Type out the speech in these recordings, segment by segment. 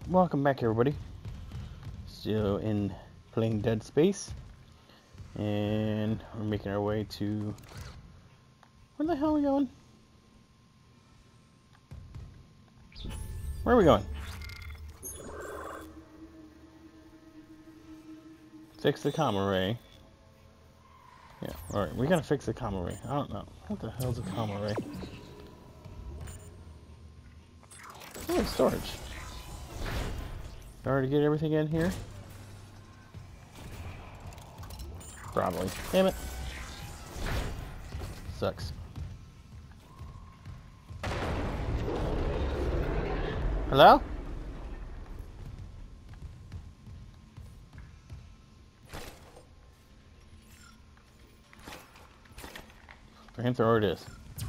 Welcome back, everybody. Still in playing Dead Space, and we're making our way to... Where the hell are we going? Where are we going? Fix the comm array. Yeah, alright, we gotta fix the comm array. I don't know. What the hell's a comm array? Oh, storage. Already get everything in here? Probably. Damn it. Sucks. Hello? Flamethrower it is.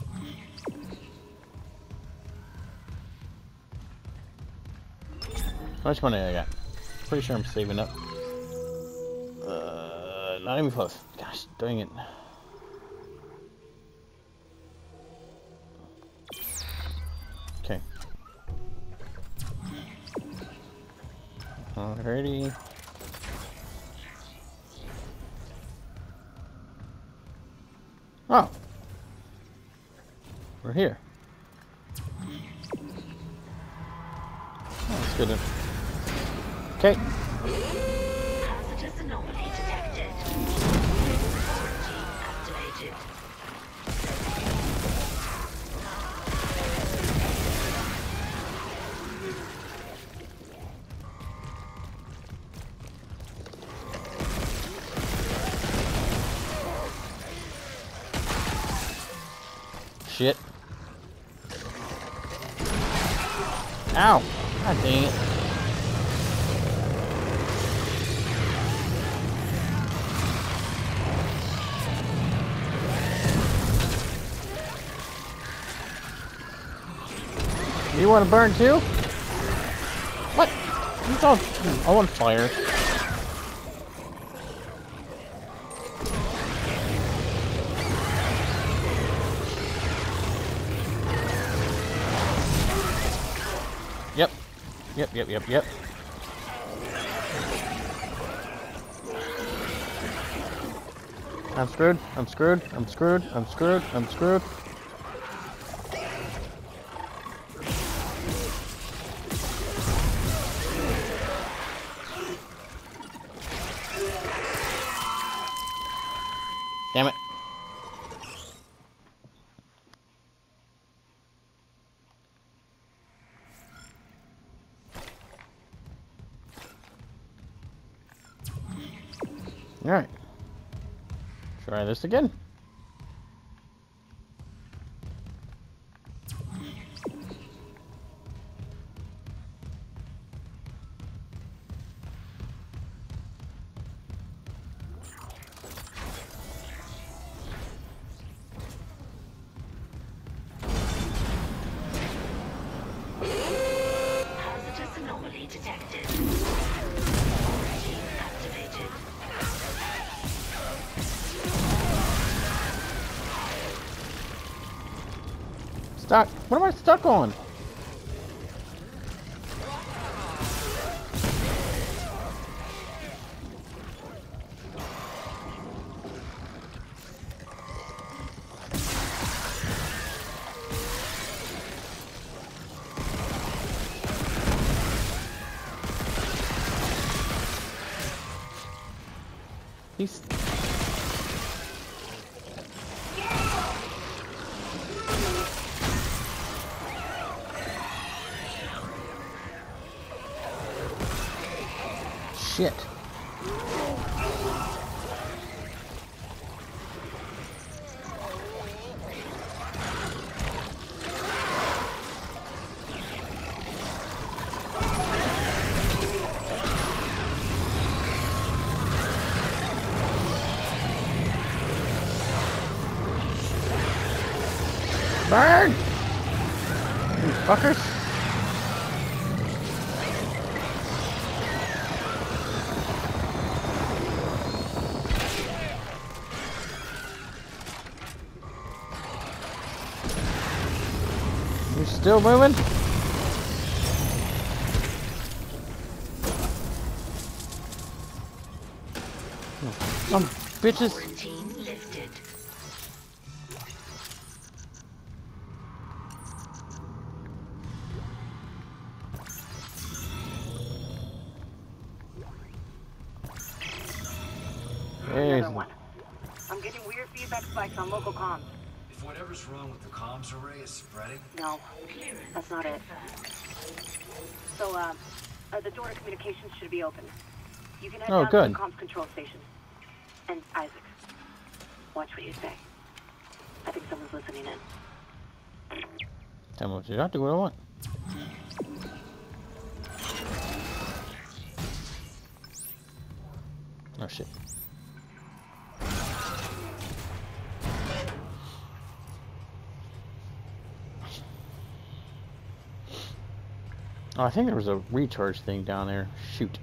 How much money I got? Pretty sure I'm saving up. Not even close. Gosh, dang it. Okay. Alrighty. Oh! We're here. Oh, that's good. Okay. Hazardous anomaly detected. Quarantine activated. Shit. Ow! God dang it. You want to burn too? What? It's all on fire. Yep. I'm screwed. Damn it. Alright. Try this again. Hazardous anomaly detected. Quarantine activated. Stuck. What am I stuck on? He's... Shit. Burn! You fuckers! You still moving? Some bitches. Quarantine lifted. Hey, Another one. I'm getting weird feedback spikes on local comms. If whatever's wrong with the comms array is spreading, No, that's not it. So, the door to communications should be open. You can head Oh, down good. to the comms control station. And Isaac, watch what you say. I think someone's listening in. tell me what you got to. What I want. Oh shit. Oh, I think there was a recharge thing down there. Shoot.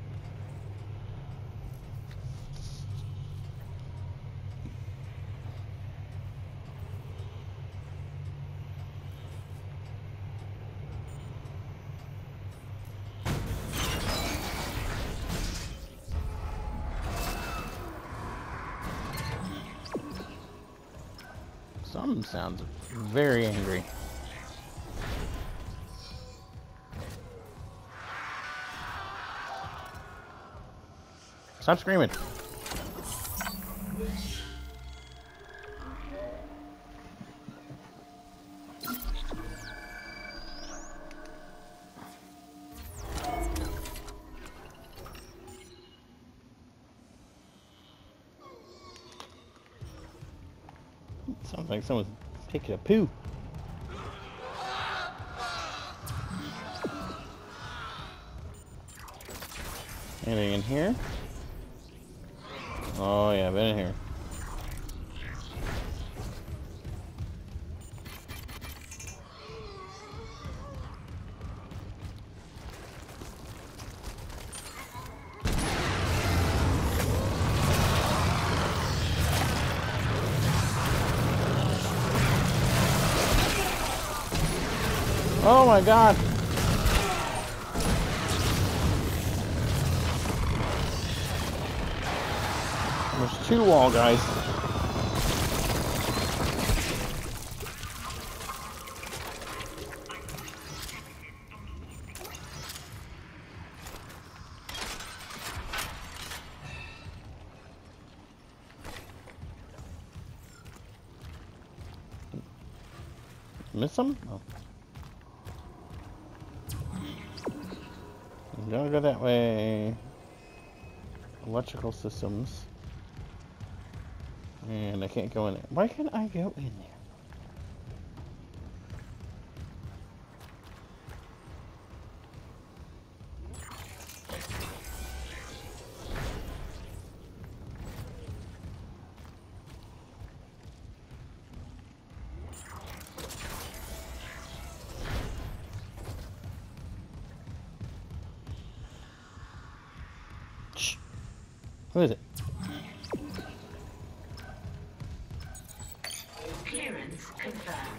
Some sounds very angry. Stop screaming. Sounds like someone's taking a poo. Anything in here? Oh yeah, been in here. Oh my god! There's two wall guys. Miss them? Oh. Don't go that way. Electrical systems. And I can't go in there. Why can't I go in there? Shh. Who is it? Clearance confirmed.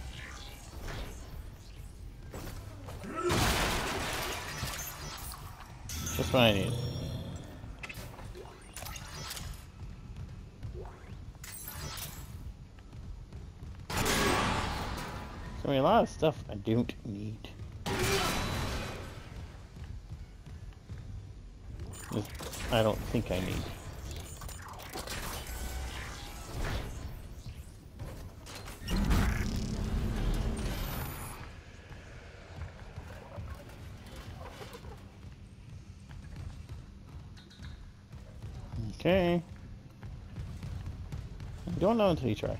Just what I need. So, I mean, a lot of stuff I don't need. I don't think I need. Okay. I don't know until you try.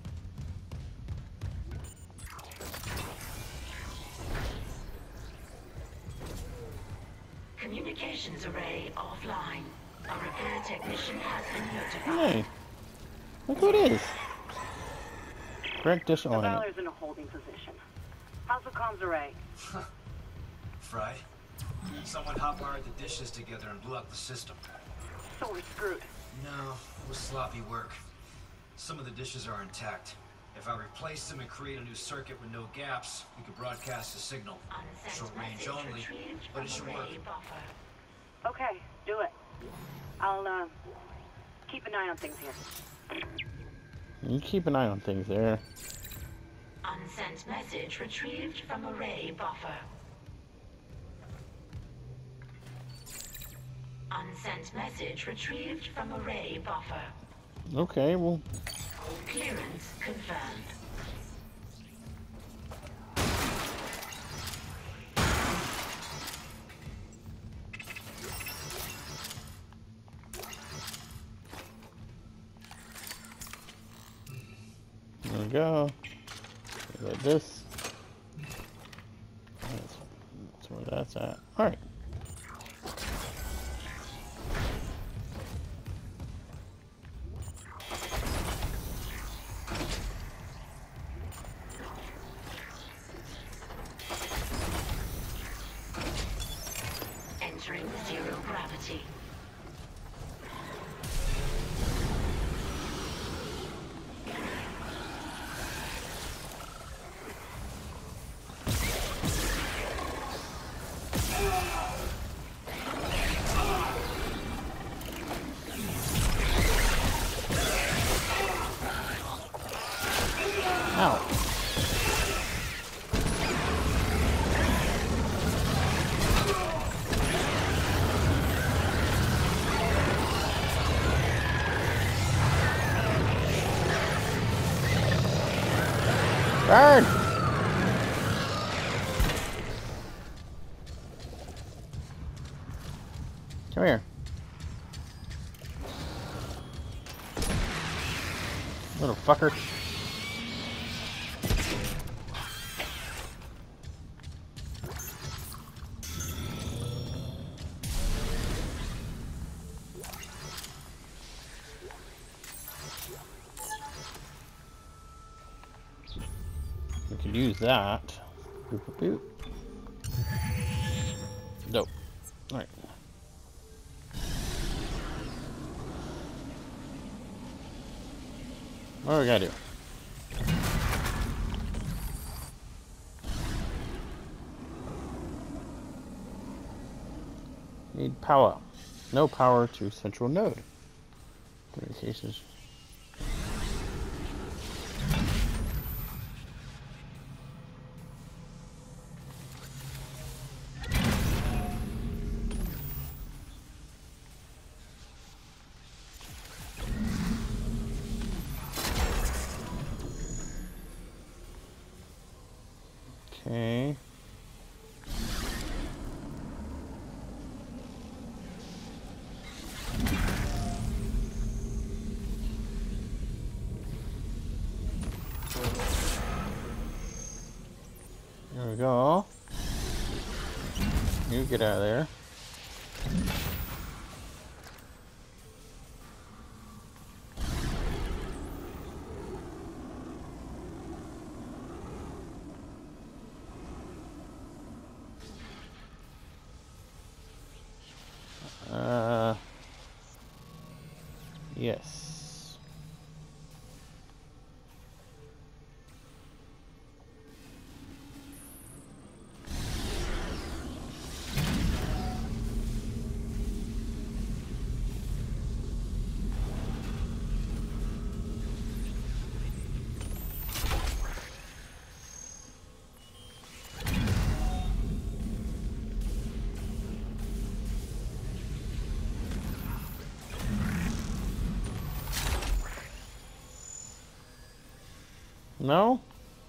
Communications array offline. A repair technician has been notified. Hey, look who it is. Correct dish The ornament. Valor's in a holding position. How's the comms array? fried. Someone hot-wired the dishes together and blew up the system. So we're screwed. No, it was sloppy work. Some of the dishes are intact. If I replace them and create a new circuit with no gaps, we could broadcast a signal. Short range only, but it should work. Okay, do it. I'll Keep an eye on things here. You keep an eye on things there. Unsent message retrieved from array buffer. Unsent message retrieved from array buffer. Okay, well. Clearance confirmed. There we go. Like this. That's where that's at. Alright. Entering zero gravity. Ow. Burn! Come here. Little fucker. We could use that. Boop, boop, boop. Dope. Alright. What do we gotta do? Need power. No power to central node. Communications. Okay. There we go. You get out of there. Yes. No?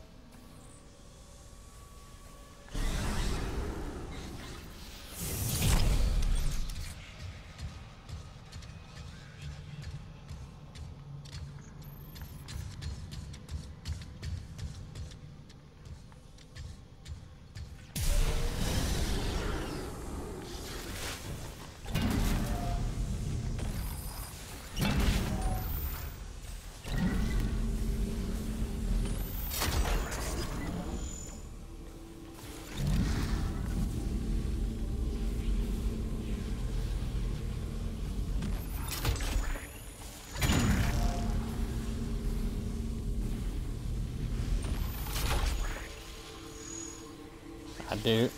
I do.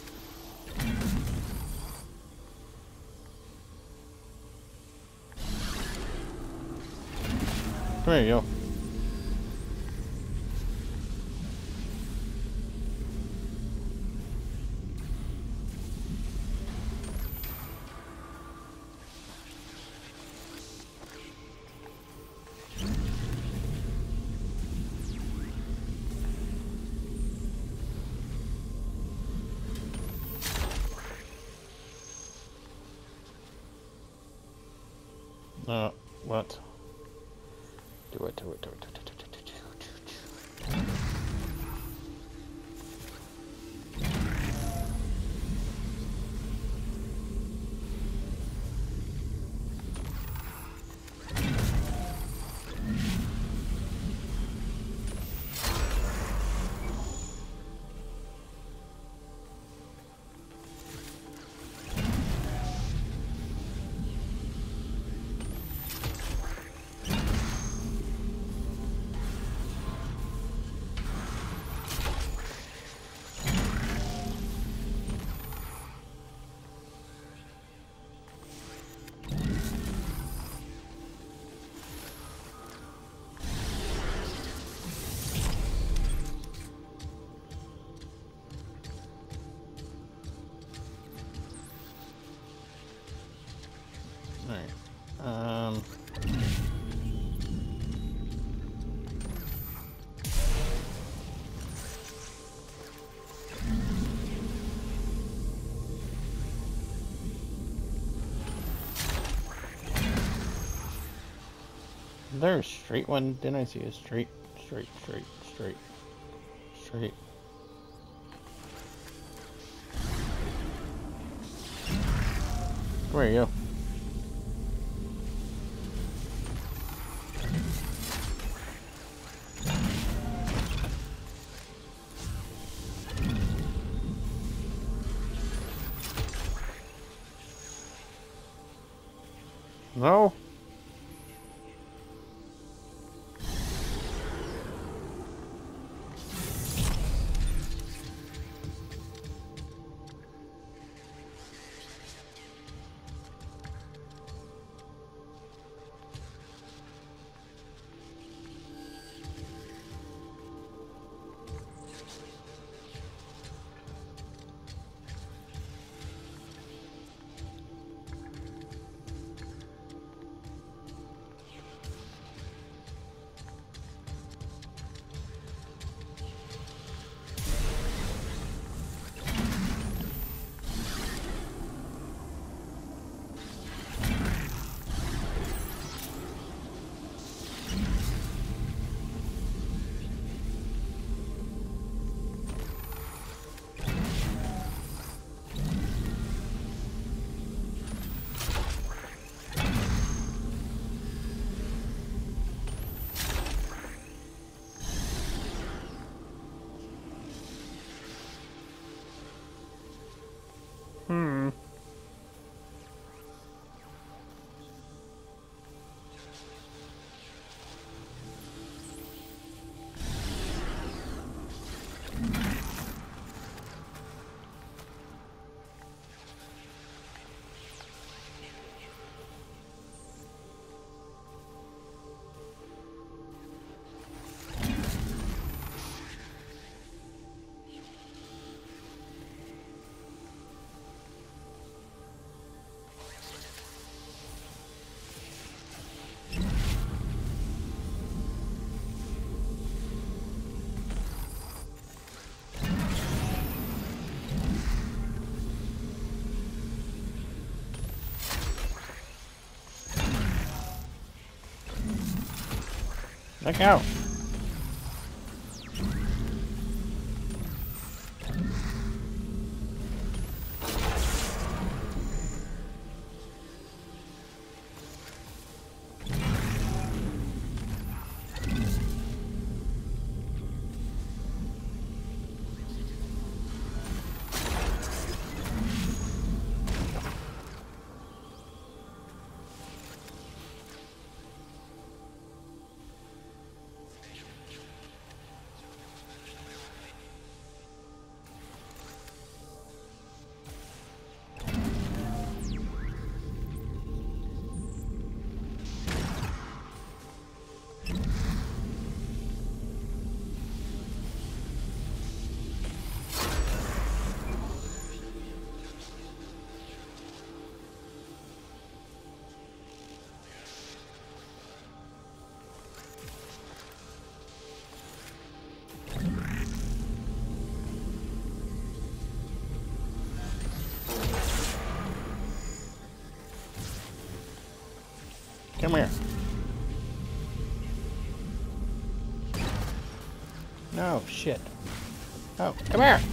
There you go. What? Do it. Alright. Is there a straight one? Didn't I see a straight? Where you go? No? Look out! Come here. No, shit. Oh, come here.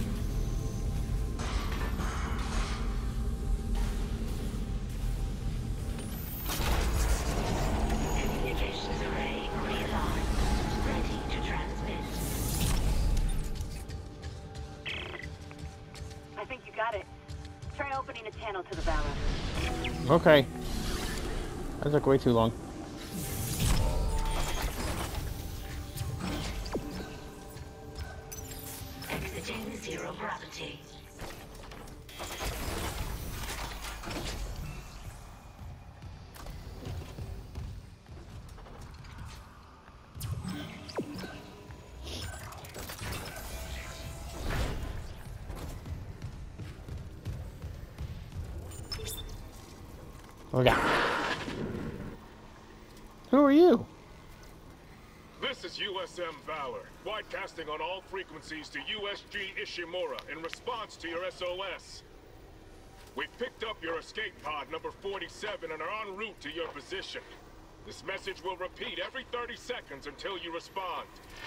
Communications array realigned. Ready to transmit. I think you got it. Try opening a channel to the Valor. Okay. That took way too long. Exiting zero gravity. Okay. Who are you? This is USM Valor, broadcasting on all frequencies to USG Ishimura in response to your SOS. We've picked up your escape pod number 47 and are en route to your position. This message will repeat every 30 seconds until you respond.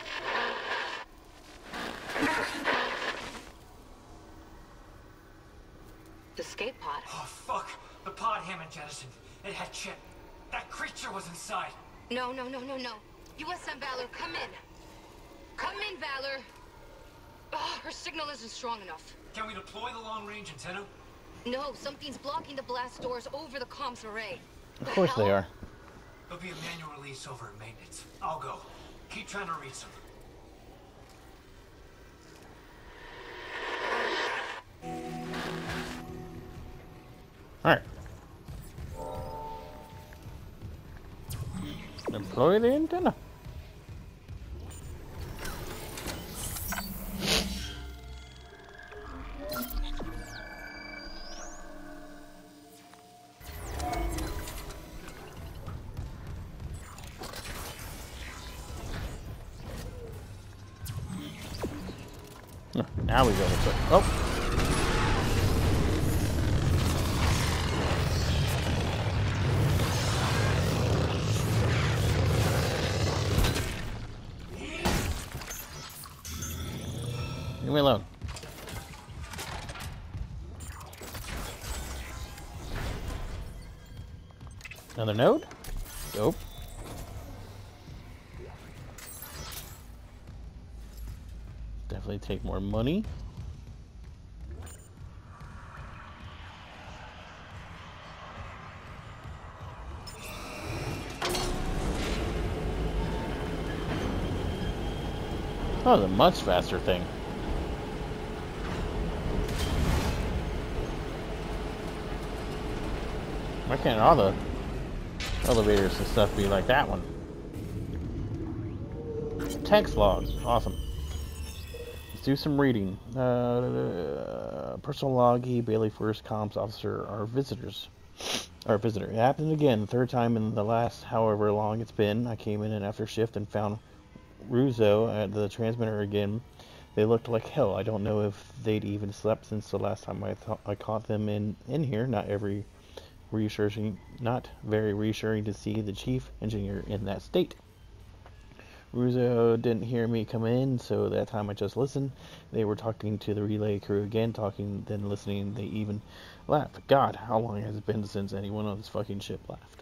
Escape pod. Oh, fuck. The pod Hammond jettisoned. It had Chip. That creature was inside. No. USM Valor, come in. Come in, Valor. Oh, her signal isn't strong enough. Can we deploy the long-range antenna? No, something's blocking the blast doors over the comms array. Of course they are. There'll be a manual release over at maintenance. I'll go. Keep trying to reach them. Alright. Deploy the antenna. Now we go this way. Oh! Leave me alone. Another node? Dope. Definitely take more money. Oh, the much faster thing. Why can't all the elevators and stuff be like that one? Text logs, awesome. Let's do some reading. Personal log, E. Bailey First Comms Officer, our visitors. Our visitor. It happened again, the third time in the last however long it's been. I came in after shift and found Russo at the transmitter again. They looked like hell. I don't know if they'd even slept since the last time I caught them in here. Not very reassuring to see the chief engineer in that state. Russo didn't hear me come in, so that time I just listened. They were talking to the relay crew again, talking, then listening. They even laughed. God, how long has it been since anyone on this fucking ship laughed?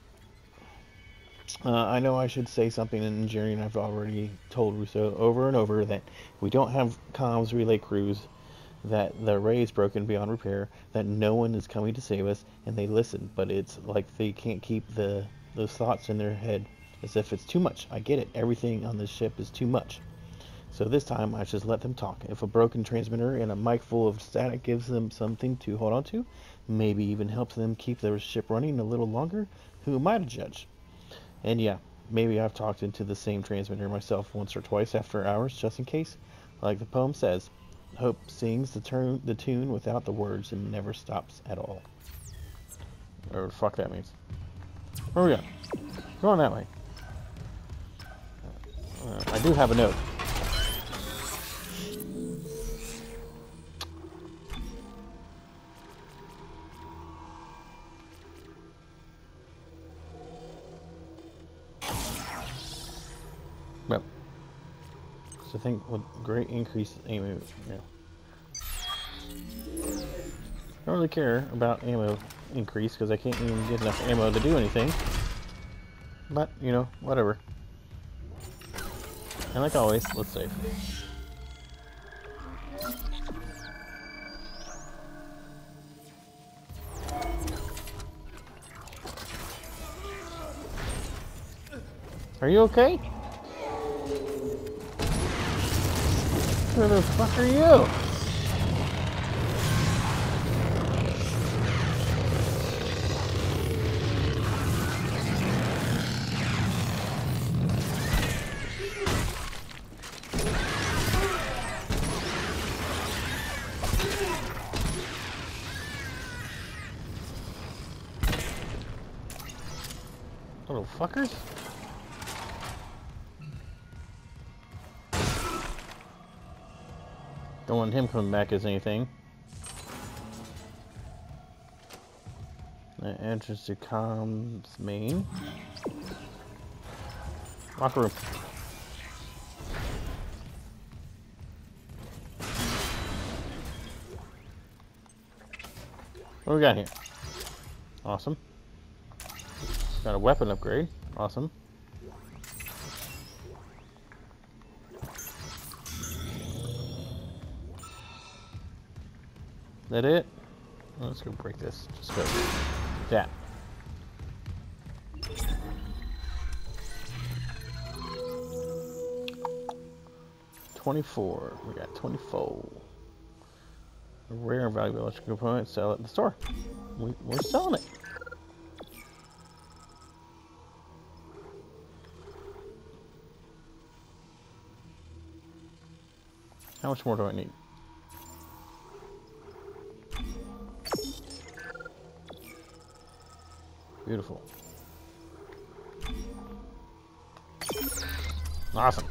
I know I should say something in engineering. I've already told Russo over and over that we don't have comms relay crews, that the array is broken beyond repair, that no one is coming to save us, and they listen, but it's like they can't keep those thoughts in their head, as if it's too much. I get it, everything on this ship is too much. So this time I just let them talk. If a broken transmitter and a mic full of static gives them something to hold on to, maybe even helps them keep their ship running a little longer, who am I to judge? And yeah, maybe I've talked into the same transmitter myself once or twice after hours, just in case. Like the poem says, hope sings the tune without the words and never stops at all. Whatever the fuck that means. Where are we going? Going that way. I do have a note. So I think with great increase ammo, yeah. I don't really care about ammo increase because I can't even get enough ammo to do anything. But, you know, whatever. And like always, let's save. Are you okay? Who the fuck are you? Little fuckers? Don't want him coming back as anything. The entrance to comms main. Locker room. What do we got here? Awesome. Got a weapon upgrade. Awesome. That it? Oh, let's go break this. Just go. That. $24. We got 24. A rare and valuable electrical component. Sell it in the store. We're selling it. How much more do I need? Beautiful. Awesome.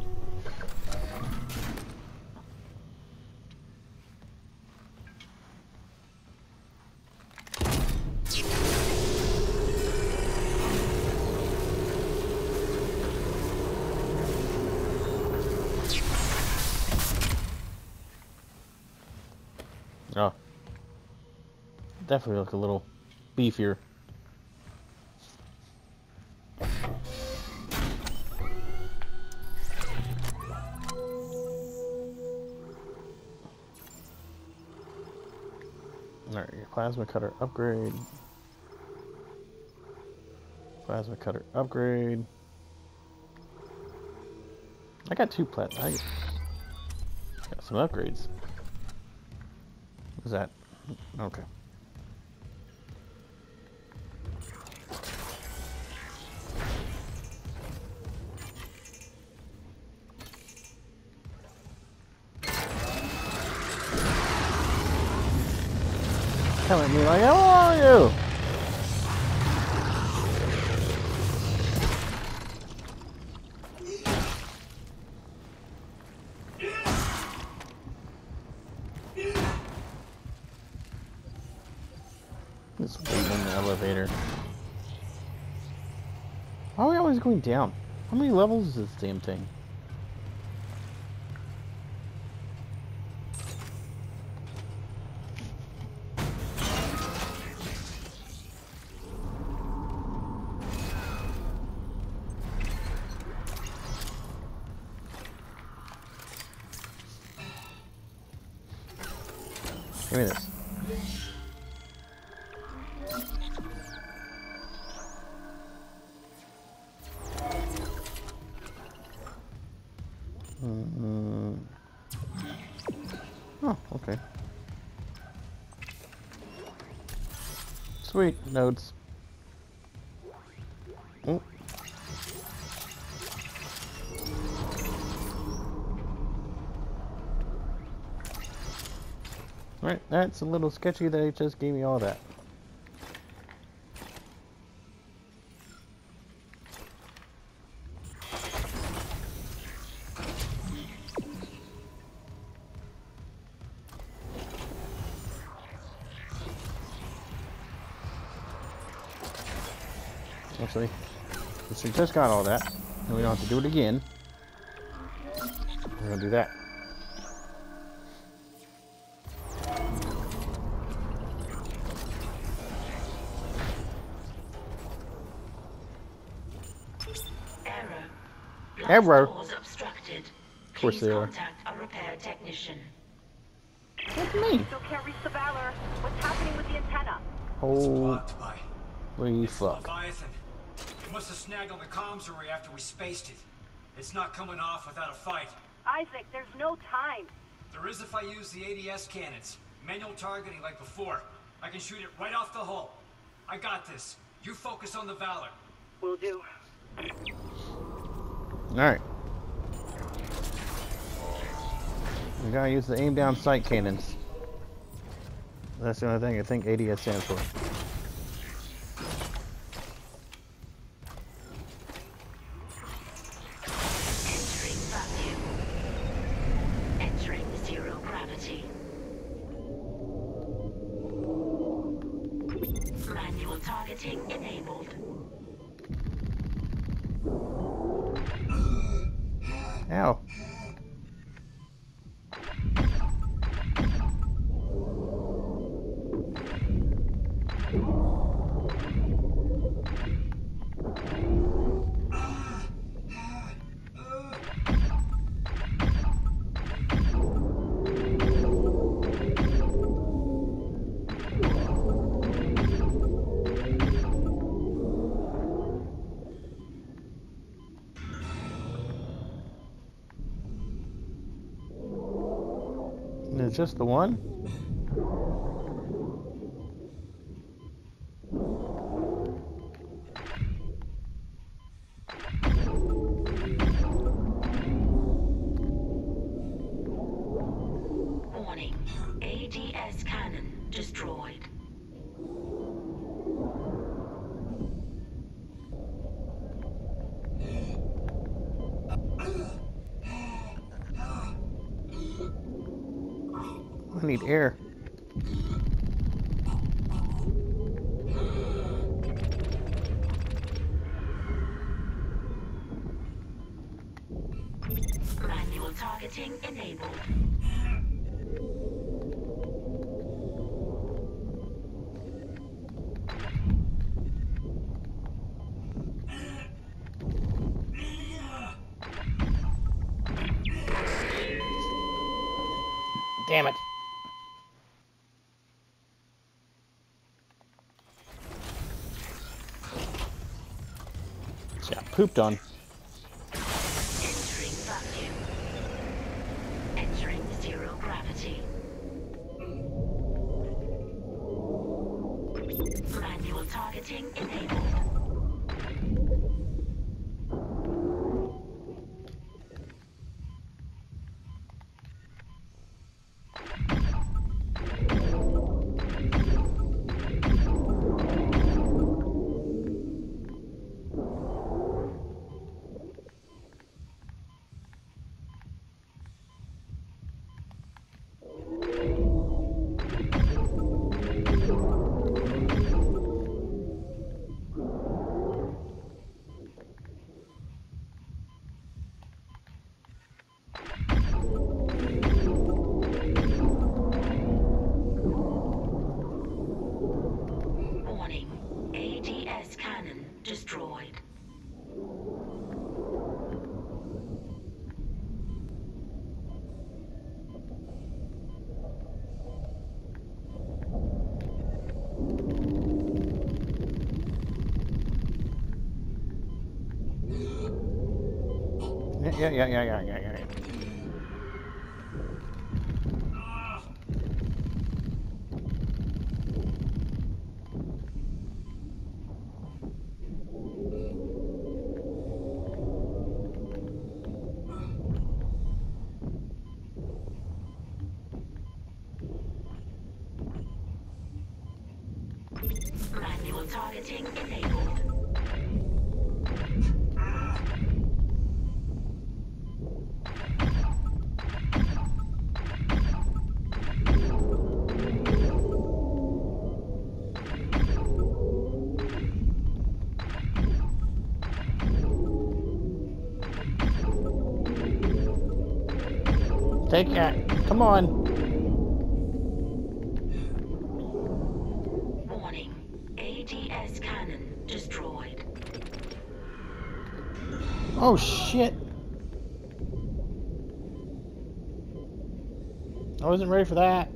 Oh. Definitely look a little beefier. Alright, your plasma cutter upgrade. Plasma cutter upgrade. I got two got some upgrades. What's that? Okay. Come at me like, how are you? Just waiting in the elevator. Why are we always going down? How many levels is this damn thing? Give me this. Oh, okay. Sweet notes. Oh. Alright, that's a little sketchy that it just gave me all that. Actually, since we just got all that, and we don't have to do it again. We're gonna do that. Error. Doors obstructed. Of course they are. Contact a repair technician. What do you mean? Still can't reach the Valor. What's happening with the antenna? Holy It's fuck. Leviathan. It must have snagged on the comms array after we spaced it. It's not coming off without a fight. Isaac, there's no time. There is if I use the ADS cannons. Manual targeting like before. I can shoot it right off the hull. I got this. You focus on the Valor. Will do. Alright. We gotta use the aim down sight cannons. That's the only thing I think ADS stands for. Entering vacuum. Entering zero gravity. Manual targeting enabled. Ow. Is just the one? Warning. ADS cannon destroyed. I need air. Manual targeting enabled. Damn it. Just got pooped on. Entering vacuum. Entering zero gravity. Manual targeting enabled. Warning. ADS cannon destroyed. Yeah. Manual targeting enabled. Take it. Come on. Warning. ADS cannon destroyed. Oh shit. I wasn't ready for that.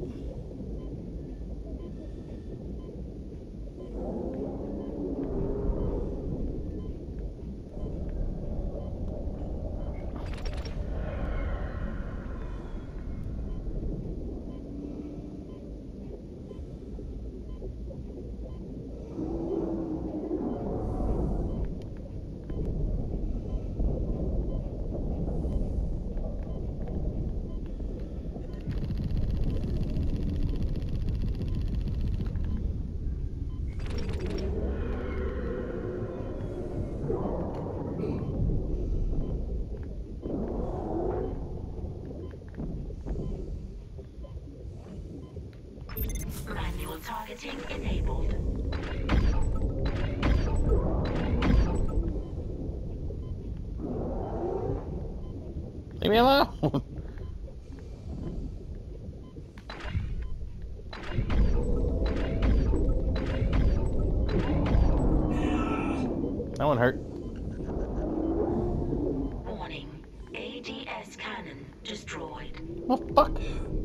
Manual targeting enabled. Leave me alone. That one hurt. Warning. ADS cannon destroyed. Oh fuck.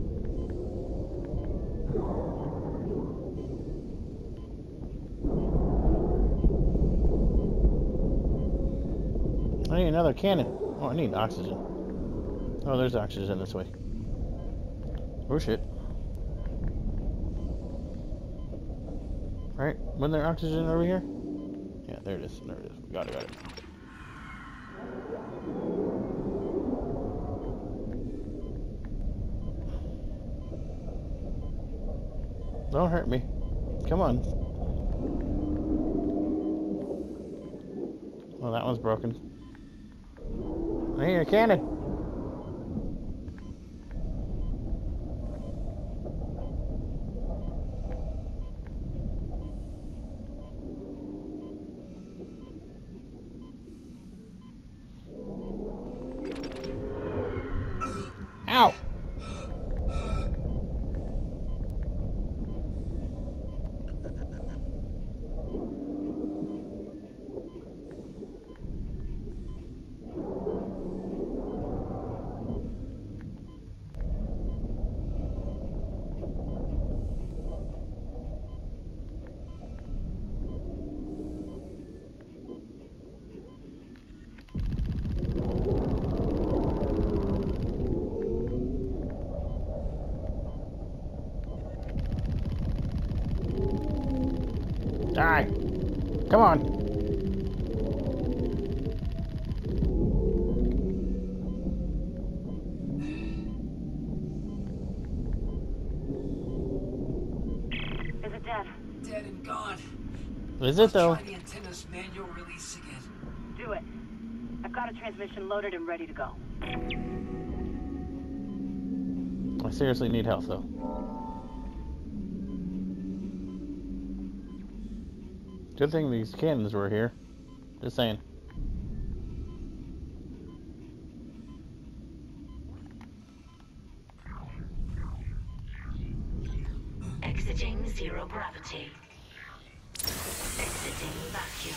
I need another cannon. Oh, I need oxygen. Oh, there's oxygen this way. Oh shit. Right? Wasn't there oxygen over here? Yeah, there it is. There it is. Got it. Don't hurt me. Come on. Well, that one's broken. I need a cannon. Ow! Die! Come on! Is it dead? Dead and gone. Is it though? Try the antenna's manual release again. Do it. I've got a transmission loaded and ready to go. I seriously need help though. Good thing these cannons were here. Just saying. Exiting zero gravity. Exiting vacuum.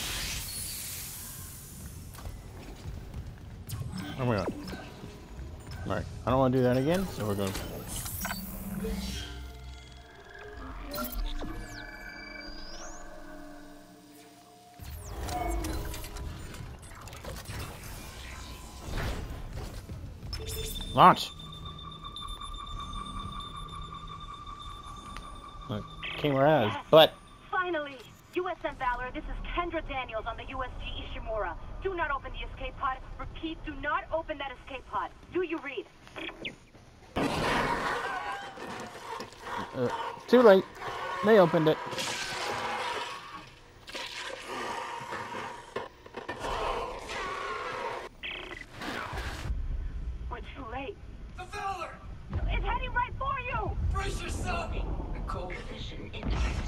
Oh my god. Alright, I don't want to do that again, so we're going. Launch! Look, came right out of his butt. Finally! USM Valor, this is Kendra Daniels on the USG Ishimura. Do not open the escape pod. Repeat, do not open that escape pod. Do you read? Too late. They opened it. We're too late. The Valor! It's heading right for you! Brace yourself! Nicole. Position intact.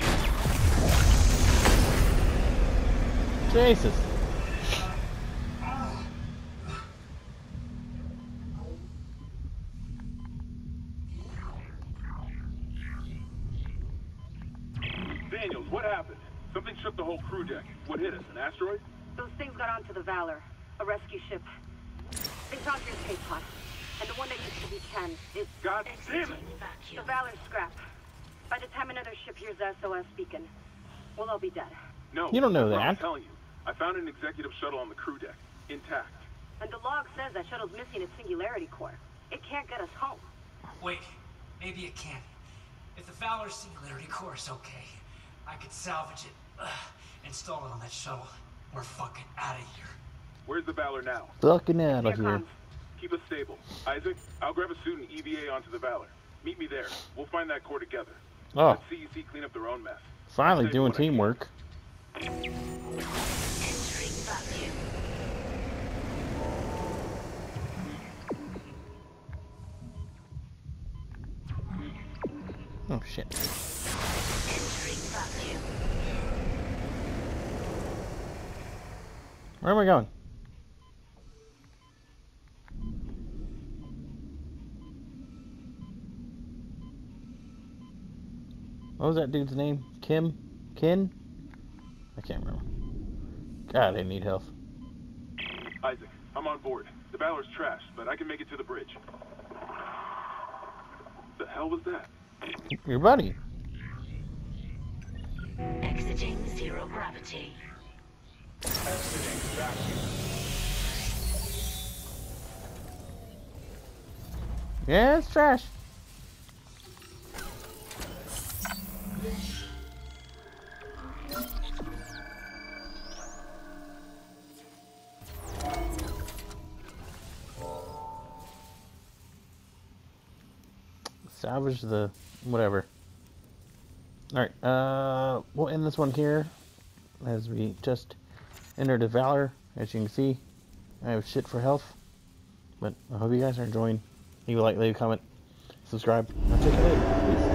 Jesus. smash up the whole crew deck. What hit us, an asteroid? Those things got onto the Valor, a rescue ship. They found your escape pod, and the one that used to be Ken, it's... God damn it! The Valor's scrap. By the time another ship hears the SOS beacon, we'll all be dead. No, You don't know that's what I'm that. telling you. I found an executive shuttle on the crew deck, intact. And the log says that shuttle's missing its singularity core. It can't get us home. Wait, maybe it can. If the Valor singularity core is okay, I could salvage it, install it on that shuttle. We're fucking out of here. Where's the Valor now? Fucking out Here of here. comes. Keep us stable. Isaac, I'll grab a suit and EVA onto the Valor. Meet me there. We'll find that core together. Oh, Let CEC clean up their own mess. finally Save doing what I can. teamwork. Entering vacuum. Oh shit. Entering vacuum. Where am I going? What was that dude's name? Kim? Ken? I can't remember. God, I need help. Isaac, I'm on board. The Valor's trashed, but I can make it to the bridge. The hell was that? Your buddy. Exiting zero gravity. Exiting vacuum. Yeah, it's trash. Salvage the whatever. Alright, we'll end this one here as we just entered the Valor. As you can see, I have shit for health. But I hope you guys are enjoying. Leave a like, leave a comment, subscribe. I'll check you later. Peace.